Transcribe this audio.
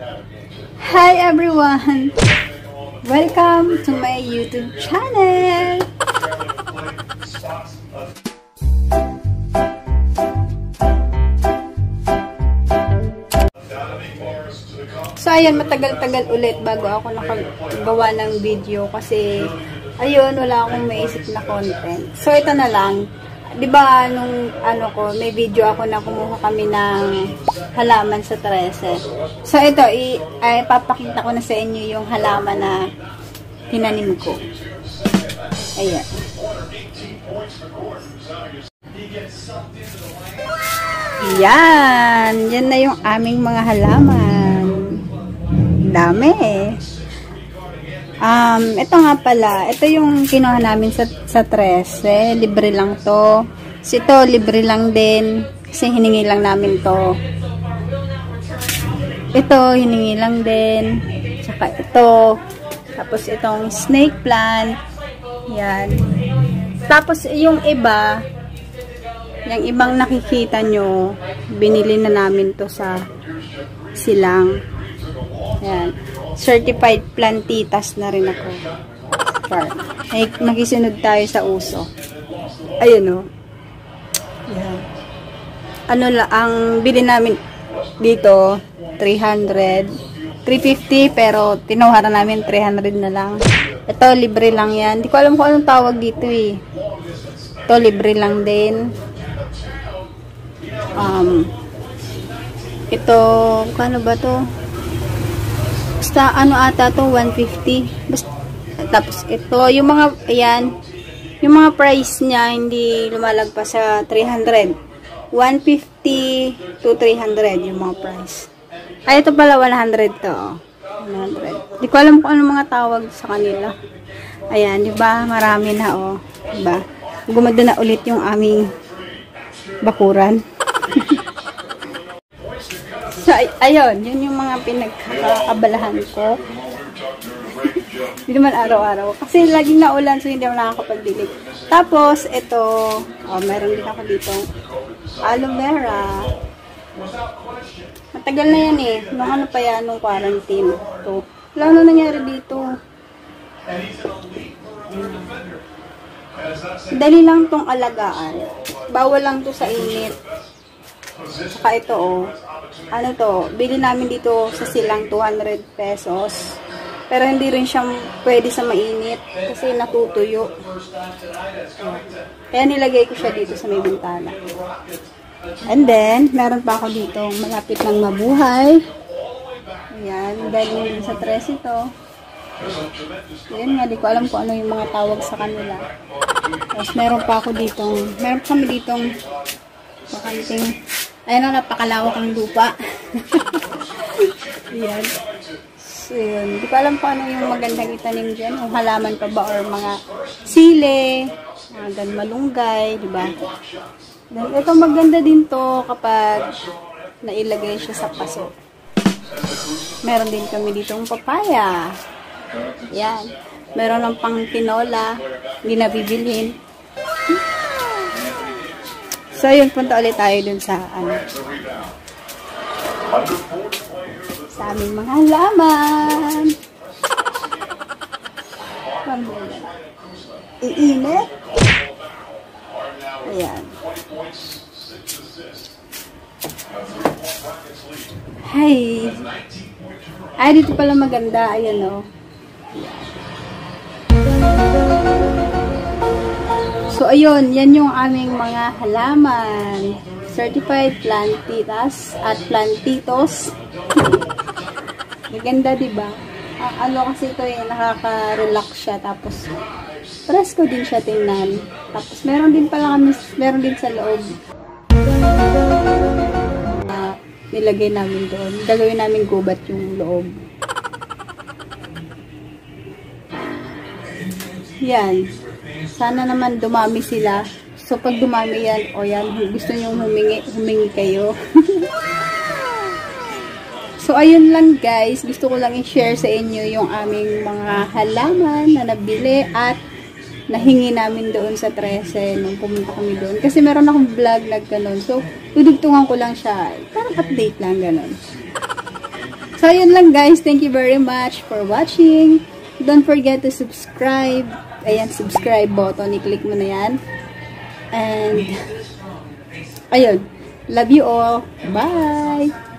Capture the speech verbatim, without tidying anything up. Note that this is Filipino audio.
Hi everyone! Welcome to my YouTube channel! So ayun, matagal-tagal ulit bago ako nakagawa ng video kasi ayun, wala akong maisip na content. So ito na lang. 'Di ba nung ano ko, may video ako na kumuha kami ng halaman sa trese. So ito, i ay papakita ko na sa inyo yung halaman na tinanim ko. Ayan. Yan, yan na yung aming mga halaman. Dami eh. Um, ito nga pala, ito yung kinuha namin sa, sa trese. Libre lang to. So ito, libre lang din. Kasi hiningi lang namin to. Ito, hiningi lang din. Tsaka ito. Tapos itong snake plant. Yan. Tapos yung iba, yung ibang nakikita nyo, binili na namin to sa silang. Yan. Certified plantitas na rin ako. Char. Ay, nakisunod tayo sa uso. Ayun o. Yan. Ano lang, ang bili namin dito, three hundred. three fifty, pero tinuharan namin three hundred na lang. Ito, libre lang yan. Hindi ko alam kung anong tawag dito eh. Ito, libre lang din. Um, ito, kano ba to? Basta, ano ata to, one fifty. Basta, tapos ito, yung mga, ayan, yung mga price niya, hindi lumalagpas sa three hundred. one fifty to three hundred yung mga price. Ay, ito pala, one hundred to. one hundred. Di ko alam kung anong mga tawag sa kanila. Ayan, di ba? Marami na, oh. Di ba? Gumanda na ulit yung aming bakuran. So, ay ayun, yun yung mga pinagkakaabalahan ko. Hindi naman araw-araw. Kasi laging naulan, so hindi ako nakakapagdilig. Tapos, ito, oh, meron din ako dito aloe vera. Matagal na yan eh. Nung ano pa yan, nung quarantine. Ito. Wala na nangyari dito. Dali lang tong alagaan. Bawal lang to sa init. Saka ito oh. Ano to, bili namin dito sa silang two hundred pesos. Pero hindi rin siya pwede sa mainit kasi natutuyo. Kaya nilagay ko siya dito sa may bintana. And then, meron pa ako dito malapit ng mabuhay. Ayan, dahil sa tres ito. Ayan nga, di ko alam kung ano yung mga tawag sa kanila. Tapos meron pa ako dito, meron pa kami ditong bakanting. Ayan na, napakalawak ang lupa. Ayan. So, yun. Hindi ko alam pa ano yung magandang itanim dyan. Yung halaman pa ba or mga sile, mga malunggay, diba? Then, ito maganda din to kapag nailagay siya sa paso. Meron din kami ditong papaya. Ayan. Meron ng pang tinola. Hindi na bibilhin. So, yun, punta ulit tayo dun sa, ano, sa aming mga halaman. Iinit. Ayan. Hi. Ay, dito pala maganda. Ayan, o. So, ayun, yan yung aming mga halaman. Certified plantitas at plantitos. Maganda, diba? Uh, ano kasi ito eh, nakaka-relax siya. Tapos, presko din siya tingnan. Tapos, meron din pala kami, meron din sa loob. Uh, nilagay namin doon. Gagawin namin gubat yung loob. Yan. Sana naman dumami sila. So, pag dumami yan, o yan, gusto nyo humingi, humingi kayo. So, ayun lang guys. Gusto ko lang i-share sa inyo yung aming mga halaman na nabili at nahingi namin doon sa trese nung pumunta kami doon. Kasi meron akong vlog na gano'n. So, tudugtungan ko lang siya. Parang update lang gano'n. So, yun lang guys. Thank you very much for watching. Don't forget to subscribe. Ayan, subscribe button. I-click mo na yan. And, ayun. Love you all. Bye!